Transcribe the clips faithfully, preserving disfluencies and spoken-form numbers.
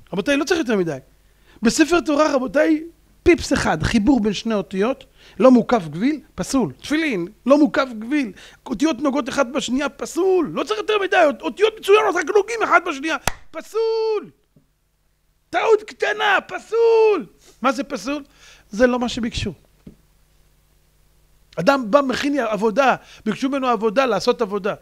רבותיי, לא צריך יותר מדי. בספר תורה, רבותיי, פיפס אחד, חיבור בין שני אותיות, לא מוקף גביל, פסול. תפילין, לא מוקף גביל. אותיות נוגעות אחד בשנייה, פסול. לא צריך יותר מדי, אותיות מצוינות, רק נוגעים אחד בשנייה, פסול. טעות קטנה, פסול. מה זה פסול? זה לא מה שביקשו. אדם בא מכין עבודה, ביקשו ממנו עבודה, לעשות עבודה.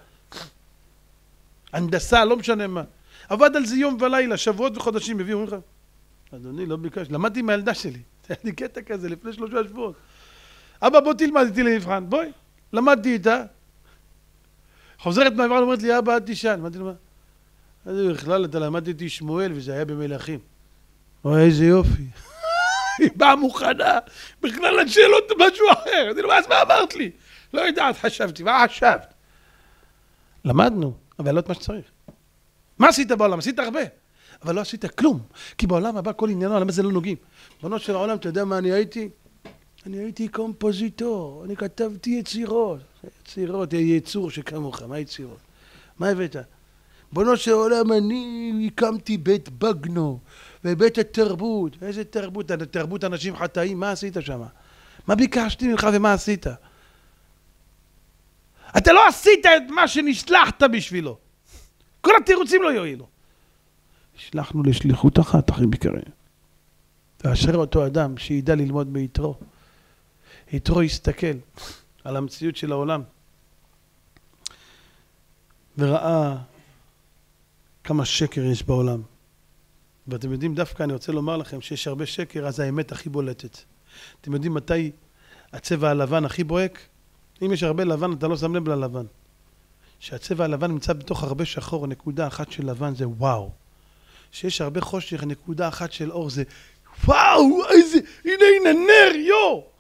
הנדסה, לא משנה מה. עבד על זה יום ולילה, שבועות וחודשים, הביאו, אומרים לך, אדוני, לא ביקש, למדתי עם הילדה שלי. היה לי קטע כזה לפני שלושה שבועות. אבא, בוא תלמד איתי למבחן, בואי. למדתי איתה. חוזרת מהמבחן, אומרת לי, אבא, אל תשאל. אמרתי לו, מה? אז בכלל, אתה למד איתי שמואל, וזה היה במלכים. אוי, איזה יופי. היא באה מוכנה, בכלל את שאלות משהו אחר. אמרתי לו, אז מה אמרת לי? לא יודעת, חשבתי, מה חשבת? למדנו, אבל לא את מה שצריך. מה עשית בעולם? עשית הרבה. אבל לא עשית כלום, כי בעולם הבא כל עניינו, למה זה לא נוגעים? בנות של העולם, אתה יודע מה אני הייתי? אני הייתי קומפוזיטור, אני כתבתי יצירות. יצירות, יצור שכמוך, מה יצירות? מה הבאת? בנות של העולם, אני הקמתי בית בגנו, ובית התרבות. איזה תרבות? תרבות אנשים חטאים, מה עשית שם? מה ביקשתי ממך ומה עשית? אתה לא עשית את מה שנשלחת בשבילו. כל התירוצים לא יועילו. שלחנו לשליחות אחת, אחי ביקרים. ואשר אותו אדם שידע ללמוד ביתרו, יתרו יסתכל על המציאות של העולם, וראה כמה שקר יש בעולם. ואתם יודעים, דווקא אני רוצה לומר לכם שיש הרבה שקר, אז האמת הכי בולטת. אתם יודעים מתי הצבע הלבן הכי בוהק? אם יש הרבה לבן, אתה לא שם לב ללבן. שהצבע הלבן נמצא בתוך הרבה שחור, נקודה אחת של לבן זה וואו. שיש הרבה חושך, נקודה אחת של אור זה וואו, איזה, הנה הנה נר, יו!